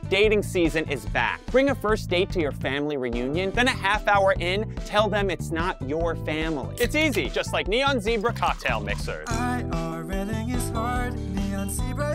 Dating season is back. Bring a first date to your family reunion, then a half hour in, tell them it's not your family. It's easy, just like Neon Zebra cocktail mixers. IRLing is hard. Neon Zebra